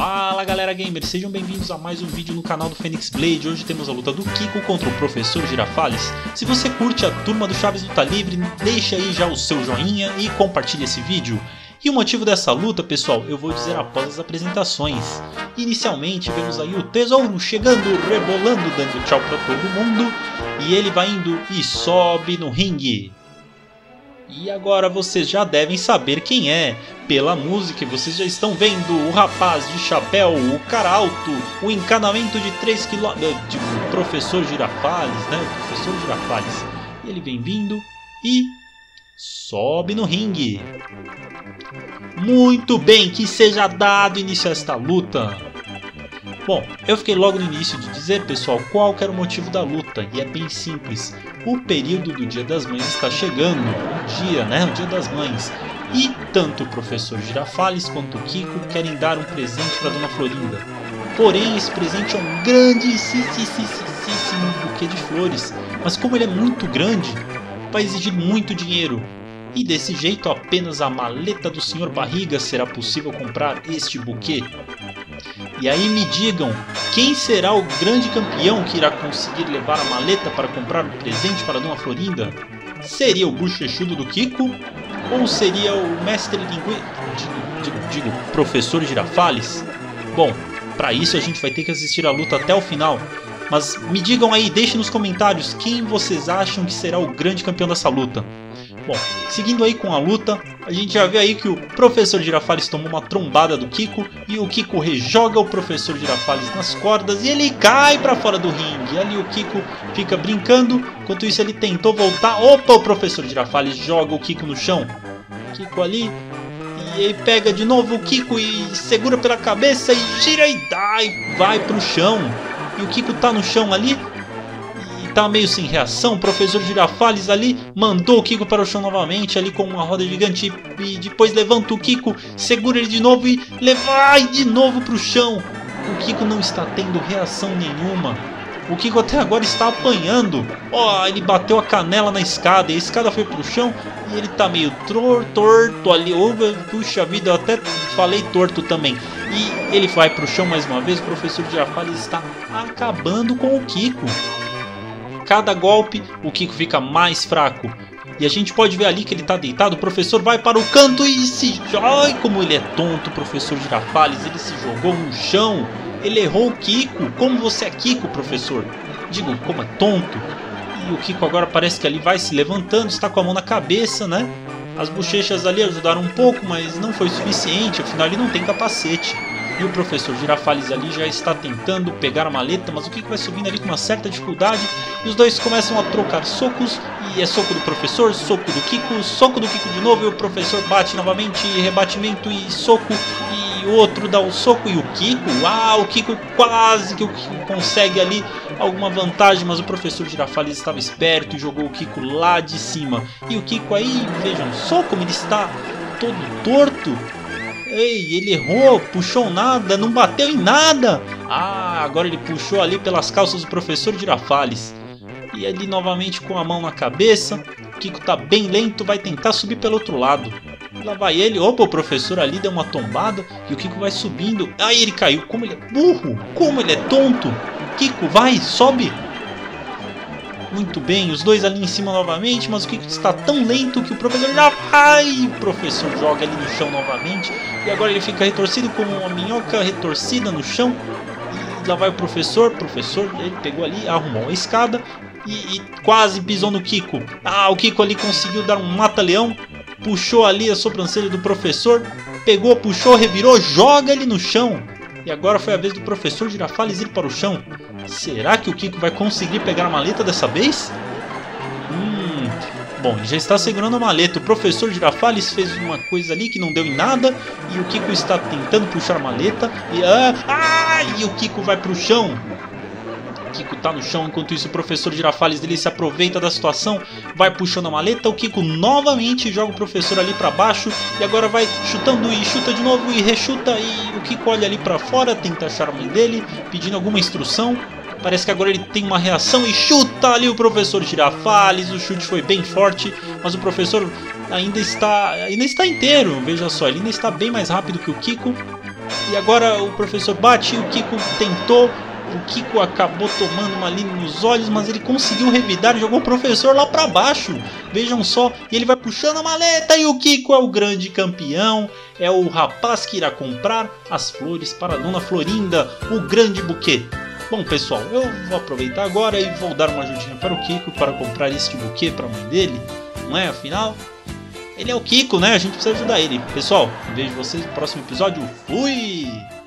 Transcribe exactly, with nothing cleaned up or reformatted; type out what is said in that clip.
Fala galera gamer, sejam bem-vindos a mais um vídeo no canal do Phoenix Blade. Hoje temos a luta do Kiko contra o Professor Girafales. Se você curte a turma do Chaves Luta Livre, deixa aí já o seu joinha e compartilhe esse vídeo. E o motivo dessa luta, pessoal, eu vou dizer após as apresentações. Inicialmente vemos aí o Tesouro chegando, rebolando, dando tchau pra todo mundo. E ele vai indo e sobe no ringue. E agora vocês já devem saber quem é. Pela música vocês já estão vendo o rapaz de chapéu, o cara alto, o encanamento de três quilômetros, de Professor Girafales, né? O Professor Girafales. E ele vem vindo e sobe no ringue. Muito bem, que seja dado início a esta luta. Bom, eu fiquei logo no início de dizer, pessoal, qual que era o motivo da luta, e é bem simples. O período do Dia das Mães está chegando, o dia, né, o Dia das Mães, e tanto o Professor Girafales quanto o Kiko querem dar um presente para Dona Florinda. Porém, esse presente é um grandíssimo buquê de flores, mas como ele é muito grande, vai exigir muito dinheiro. E desse jeito, apenas a maleta do senhor Barriga será possível comprar este buquê. E aí me digam, quem será o grande campeão que irá conseguir levar a maleta para comprar o presente para Dona Florinda? Seria o bochechudo do Kiko? Ou seria o mestre linguista, digo, digo, digo, Professor Girafales? Bom, para isso a gente vai ter que assistir a luta até o final. Mas me digam aí, deixem nos comentários quem vocês acham que será o grande campeão dessa luta. Bom, seguindo aí com a luta, a gente já vê aí que o Professor Girafales tomou uma trombada do Kiko e o Kiko rejoga o Professor Girafales nas cordas e ele cai pra fora do ringue. Ali o Kiko fica brincando, enquanto isso ele tentou voltar. Opa, o Professor Girafales joga o Kiko no chão. Kiko ali, e ele pega de novo o Kiko e segura pela cabeça e gira e dá e vai pro chão. E o Kiko tá no chão ali. Tá meio sem reação, o Professor Girafales ali mandou o Kiko para o chão novamente, ali com uma roda gigante, e depois levanta o Kiko, segura ele de novo e vai de novo para o chão. O Kiko não está tendo reação nenhuma. O Kiko até agora está apanhando. Ó, oh, ele bateu a canela na escada e a escada foi para o chão e ele tá meio tor torto ali. Oh, puxa vida, eu até falei torto também. E ele vai para o chão mais uma vez. O Professor Girafales está acabando com o Kiko. Cada golpe o Kiko fica mais fraco. E a gente pode ver ali que ele está deitado. O professor vai para o canto e se... Ai, como ele é tonto, o Professor Girafales. Ele se jogou no chão. Ele errou o Kiko. Como você é Kiko, professor? Digo, como é tonto. E o Kiko agora parece que ali vai se levantando. Está com a mão na cabeça, né? As bochechas ali ajudaram um pouco, mas não foi suficiente. Afinal, ele não tem capacete. E o Professor Girafales ali já está tentando pegar a maleta, mas o Kiko vai subindo ali com uma certa dificuldade. E os dois começam a trocar socos. E é soco do professor, soco do Kiko, soco do Kiko de novo. E o professor bate novamente, rebatimento e soco. E o outro dá o soco e o Kiko. Ah, o Kiko quase que o Kiko consegue ali alguma vantagem. Mas o Professor Girafales estava esperto e jogou o Kiko lá de cima. E o Kiko aí, vejam só como ele está todo torto. Ei, ele errou, puxou nada, não bateu em nada. Ah, agora ele puxou ali pelas calças do Professor Girafales. E ali novamente com a mão na cabeça. O Kiko tá bem lento, vai tentar subir pelo outro lado. Lá vai ele, opa, o professor ali deu uma tombada. E o Kiko vai subindo. Aí ele caiu, como ele é burro, como ele é tonto. Kiko, vai, sobe. Muito bem, os dois ali em cima novamente, mas o Kiko está tão lento que o professor já vai. O professor joga ali no chão novamente. E agora ele fica retorcido como uma minhoca retorcida no chão. E lá vai o professor, professor, ele pegou ali, arrumou a escada e, e quase pisou no Kiko. Ah, o Kiko ali conseguiu dar um mata-leão, puxou ali a sobrancelha do professor, pegou, puxou, revirou, joga ele no chão. E agora foi a vez do Professor Girafales ir para o chão. Será que o Kiko vai conseguir pegar a maleta dessa vez? Hum... Bom, ele já está segurando a maleta. O Professor Girafales fez uma coisa ali que não deu em nada. E o Kiko está tentando puxar a maleta. E, ah, ah, e o Kiko vai para o chão. O Kiko está no chão. Enquanto isso o Professor Girafales ele se aproveita da situação. Vai puxando a maleta. O Kiko novamente joga o professor ali para baixo. E agora vai chutando e chuta de novo e rechuta. E o Kiko olha ali para fora. Tenta achar a mãe dele, pedindo alguma instrução. Parece que agora ele tem uma reação e chuta ali o Professor Girafales. O chute foi bem forte, mas o professor ainda está, ainda está inteiro. Veja só, ele ainda está bem mais rápido que o Kiko. E agora o professor bate e o Kiko tentou. O Kiko acabou tomando uma linha nos olhos, mas ele conseguiu revidar e jogou o professor lá pra baixo. Vejam só, e ele vai puxando a maleta e o Kiko é o grande campeão. É o rapaz que irá comprar as flores para a Dona Florinda, o grande buquê. Bom pessoal, eu vou aproveitar agora e vou dar uma ajudinha para o Kiko para comprar este buquê para a mãe dele. Não é? Afinal, ele é o Kiko, né? A gente precisa ajudar ele. Pessoal, vejo vocês no próximo episódio. Fui!